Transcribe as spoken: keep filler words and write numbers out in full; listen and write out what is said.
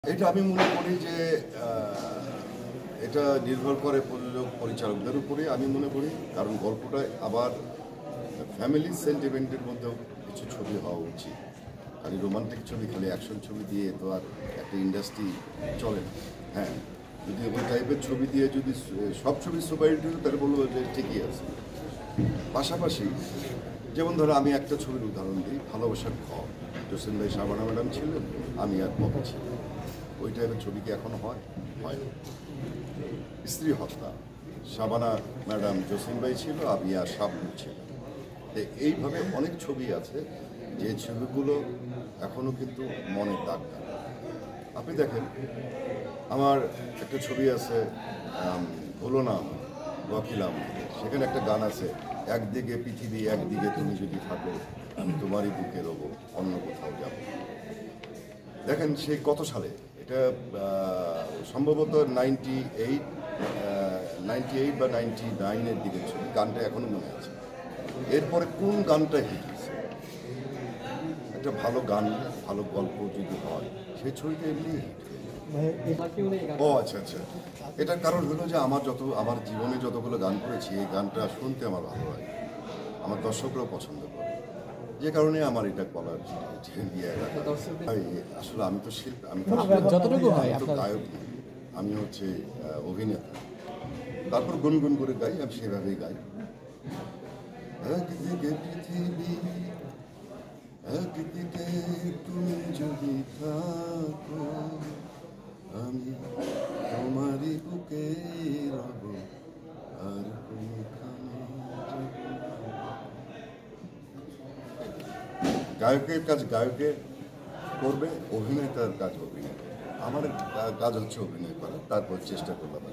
এটা আমি মনে করি যে এটা নির্ভর করে প্রযোজক পরিচালকদের উপরে আমি মনে করি, কারণ গল্পটা আবার ফ্যামিলি সেন্টিমেন্টের মধ্যেও কিছু ছবি হওয়া উচিত। খালি রোমান্টিক ছবি, খালি অ্যাকশন ছবি দিয়ে তো আর একটা ইন্ডাস্ট্রি চলে না। হ্যাঁ, যদি ওই টাইপের ছবি দিয়ে যদি সব ছবি সুপারহিট হতো তাহলে বলবো যে ঠিকই আছে। পাশাপাশি যেমন ধরো আমি একটা ছবির উদাহরণ দিই, ভালোবাসার ঘর। জসিম ভাই, শাবানা ম্যাডাম ছিলেন, আমি আর পপি ছিলাম। ওই টাইপের ছবি কি এখন হয়? হয় না। স্ত্রী হত্যা, শাবানা ম্যাডাম, জসিম ভাই ছিল, আমি আর শাবনুর ছিল। এইভাবে অনেক ছবি আছে যে ছবিগুলো এখনও কিন্তু মনে দাগ কাটে। আপনি দেখেন, আমার একটা ছবি আছে ভুলো না ওয়াকিলাম, সেখানে একটা গান আছে, একদিকে পৃথিবী একদিকে তুমি যদি থাকো, আমি তোমারই বুকে রবো, অন্য কোথাও যাব। দেখেন সেই কত সালে, এটা সম্ভবত নাইনটি এইট নাইনটি এইট বা নাইনটি নাইনের দিকে ছবি। গানটা এখনো মনে আছে। এরপরে কোন গানটা হিট হয়েছে? একটা ভালো গান, ভালো গল্প যদি হয়, সেই ছবিটা এমনি হিট হয়ে। ও আচ্ছা আচ্ছা, এটার কারণ হলো যে আমার যত আমার জীবনে যতগুলো গান করেছি, এই গানটা শুনতে আমার ভালো লাগে, আমার দর্শকরাও পছন্দ করে, যে কারণে আমার এটা বলার আসলে আমি তো শিল্পী, আমি যতটুকু হয় তো গায়ক, আমি হচ্ছে অভিনেতা। তারপর গুনগুন করে গাই, আমি সেভাবেই গাই। একদিকে পৃথিবী একদিকে তুমি যদি থাকো, আমি তোমারই বুকে রব, আর গায়কের কাজ গায়কের করবে, অভিনেতার কাজ অভিনয়। আমার কাজ হচ্ছে অভিনয় করা, তারপর চেষ্টা করলাম।